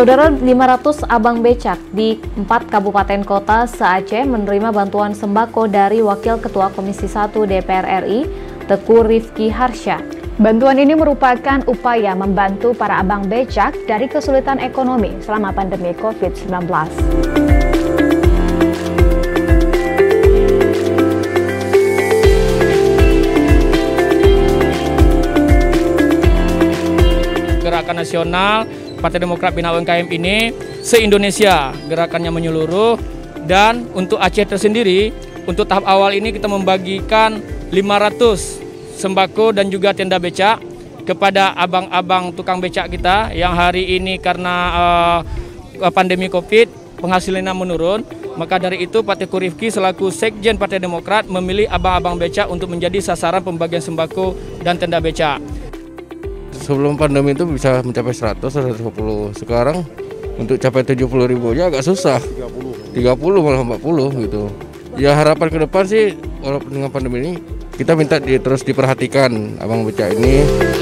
Saudara, 500 abang becak di 4 kabupaten kota se-Aceh menerima bantuan sembako dari Wakil Ketua Komisi 1 DPR RI, Teguh Rifki Harsha. Bantuan ini merupakan upaya membantu para abang becak dari kesulitan ekonomi selama pandemi COVID-19. Gerakan nasional Partai Demokrat Bina UMKM ini se-Indonesia, gerakannya menyeluruh, dan untuk Aceh tersendiri, untuk tahap awal ini kita membagikan 500 sembako dan juga tenda becak kepada abang-abang tukang becak kita yang hari ini karena pandemi COVID penghasilannya menurun. Maka dari itu Pak Teguh Rifki selaku Sekjen Partai Demokrat memilih abang-abang becak untuk menjadi sasaran pembagian sembako dan tenda becak. Sebelum pandemi itu bisa mencapai 100 atau 150. Sekarang untuk capai 70.000 aja agak susah. 30 malah 40 gitu. Ya harapan ke depan sih walaupun dengan pandemi ini kita minta terus diperhatikan abang becak ini.